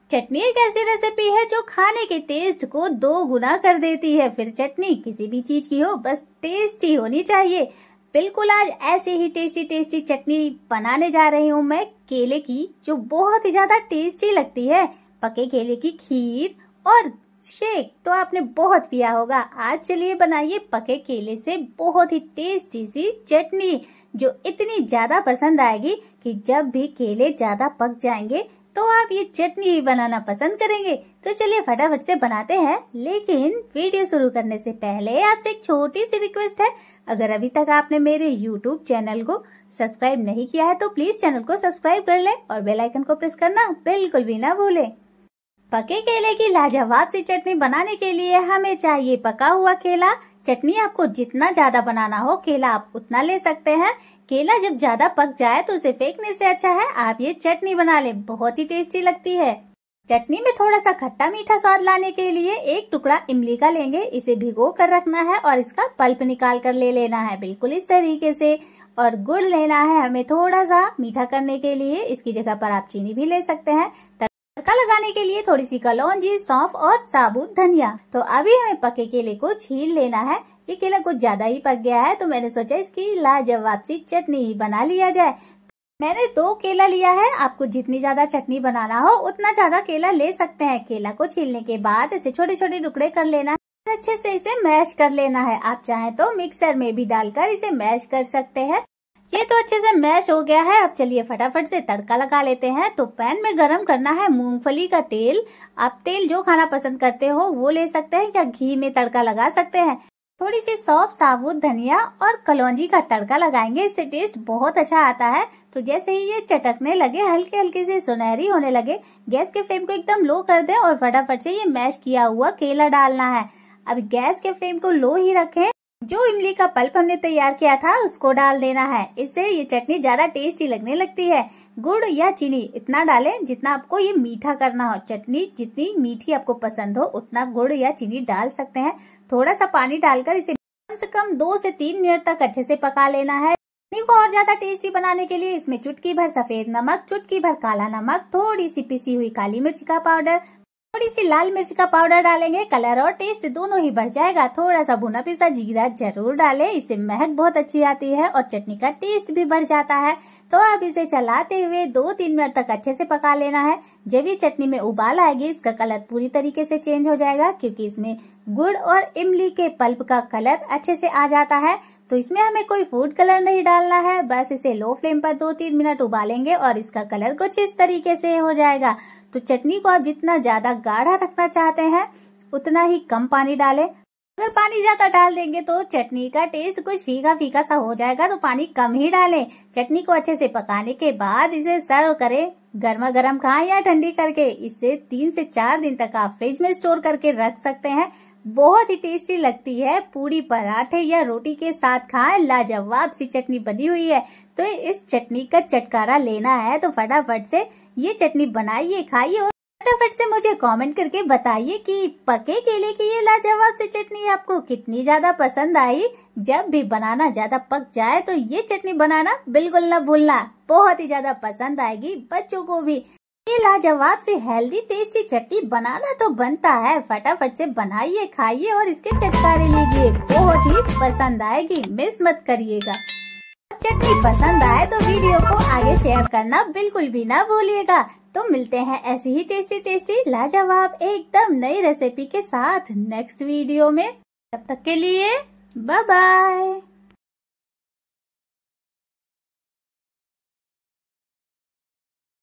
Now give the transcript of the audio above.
चटनी एक ऐसी रेसिपी है जो खाने के टेस्ट को 2 गुना कर देती है। फिर चटनी किसी भी चीज की हो, बस टेस्टी होनी चाहिए। बिल्कुल आज ऐसे ही टेस्टी टेस्टी चटनी बनाने जा रही हूँ मैं केले की, जो बहुत ही ज्यादा टेस्टी लगती है। पके केले की खीर और शेक तो आपने बहुत पिया होगा। आज चलिए बनाइए पके केले से बहुत ही टेस्टी सी चटनी, जो इतनी ज्यादा पसंद आएगी कि जब भी केले ज्यादा पक जाएंगे तो आप ये चटनी ही बनाना पसंद करेंगे। तो चलिए फटाफट से बनाते हैं। लेकिन वीडियो शुरू करने से पहले आपसे एक छोटी सी रिक्वेस्ट है, अगर अभी तक आपने मेरे YouTube चैनल को सब्सक्राइब नहीं किया है तो प्लीज चैनल को सब्सक्राइब कर लें और बेल आइकन को प्रेस करना बिल्कुल भी ना भूलें। पके केले की लाजवाब सी चटनी बनाने के लिए हमें चाहिए पका हुआ केला। चटनी आपको जितना ज्यादा बनाना हो केला आप उतना ले सकते हैं। केला जब ज्यादा पक जाए तो उसे फेंकने से अच्छा है आप ये चटनी बना लें, बहुत ही टेस्टी लगती है। चटनी में थोड़ा सा खट्टा मीठा स्वाद लाने के लिए एक टुकड़ा इमली का लेंगे, इसे भिगो कर रखना है और इसका पल्प निकाल कर ले लेना है बिल्कुल इस तरीके से। और गुड़ लेना है हमें थोड़ा सा मीठा करने के लिए, इसकी जगह पर आप चीनी भी ले सकते हैं। तड़का लगाने के लिए थोड़ी सी कलौंजी, सौंफ और साबुत धनिया। तो अभी हमें पके केले को छील लेना है। ये केला कुछ ज्यादा ही पक गया है तो मैंने सोचा इसकी लाजवाब सी चटनी ही बना लिया जाए। मैंने 2 केला लिया है, आपको जितनी ज्यादा चटनी बनाना हो उतना ज्यादा केला ले सकते हैं। केला को छीलने के बाद इसे छोटे छोटे टुकड़े कर लेना है, अच्छे से इसे मैश कर लेना है। आप चाहें तो मिक्सर में भी डालकर इसे मैश कर सकते हैं। ये तो अच्छे से मैश हो गया है। अब चलिए फटाफट से तड़का लगा लेते हैं। तो पैन में गरम करना है मूंगफली का तेल। आप तेल जो खाना पसंद करते हो वो ले सकते हैं या घी में तड़का लगा सकते हैं। थोड़ी सी सौंफ, साबुत धनिया और कलौंजी का तड़का लगाएंगे, इससे टेस्ट बहुत अच्छा आता है। तो जैसे ही ये चटकने लगे, हल्के हल्के से सुनहरी होने लगे, गैस के फ्लेम को एकदम लो कर दें और फटाफट से ये मैश किया हुआ केला डालना है। अब गैस के फ्लेम को लो ही रखें। जो इमली का पल्प हमने तैयार किया था उसको डाल देना है, इससे ये चटनी ज्यादा टेस्टी लगने लगती है। गुड़ या चीनी इतना डालें जितना आपको ये मीठा करना हो। चटनी जितनी मीठी आपको पसंद हो उतना गुड़ या चीनी डाल सकते हैं। थोड़ा सा पानी डालकर इसे कम से कम 2 से 3 मिनट तक अच्छे से पका लेना है। चटनी को और ज्यादा टेस्टी बनाने के लिए इसमें चुटकी भर सफेद नमक, चुटकी भर काला नमक, थोड़ी सी पिसी हुई काली मिर्च का पाउडर, थोड़ी सी लाल मिर्च का पाउडर डालेंगे। कलर और टेस्ट दोनों ही बढ़ जाएगा। थोड़ा सा भुना पिसा जीरा जरूर डालें, इससे महक बहुत अच्छी आती है और चटनी का टेस्ट भी बढ़ जाता है। तो अब इसे चलाते हुए 2-3 मिनट तक अच्छे से पका लेना है। जब ये चटनी में उबाल आएगी इसका कलर पूरी तरीके से चेंज हो जाएगा, क्योंकि इसमें गुड़ और इमली के पल्प का कलर अच्छे से आ जाता है। तो इसमें हमें कोई फूड कलर नहीं डालना है, बस इसे लो फ्लेम पर 2-3 मिनट उबालेंगे और इसका कलर कुछ इस तरीके से हो जाएगा। तो चटनी को आप जितना ज्यादा गाढ़ा रखना चाहते हैं उतना ही कम पानी डालें। अगर पानी ज्यादा डाल देंगे तो चटनी का टेस्ट कुछ फीका फीका सा हो जाएगा, तो पानी कम ही डालें। चटनी को अच्छे से पकाने के बाद इसे सर्व करें, गर्मा गर्म खाएं या ठंडी करके। इसे 3 से 4 दिन तक आप फ्रिज में स्टोर करके रख सकते हैं। बहुत ही टेस्टी लगती है। पूरी, पराठे या रोटी के साथ खाएं। लाजवाब सी चटनी बनी हुई है। तो इस चटनी का चटकारा लेना है तो फटाफट से ये चटनी बनाइए, खाइए और फटाफट से मुझे कमेंट करके बताइए कि पके केले की ये लाजवाब सी चटनी आपको कितनी ज्यादा पसंद आई। जब भी बनाना ज्यादा पक जाए तो ये चटनी बनाना बिल्कुल न भूलना, बहुत ही ज्यादा पसंद आएगी बच्चों को भी। ये लाजवाब से हेल्दी टेस्टी चटनी बनाना तो बनता है। फटाफट से बनाइए, खाइए और इसके चटकारे लीजिए, बहुत ही पसंद आएगी, मिस मत करिएगा। चटनी पसंद आए तो वीडियो को आगे शेयर करना बिल्कुल भी ना भूलिएगा। तो मिलते हैं ऐसी ही टेस्टी टेस्टी लाजवाब एकदम नई रेसिपी के साथ नेक्स्ट वीडियो में। तब तक के लिए बाय बाय।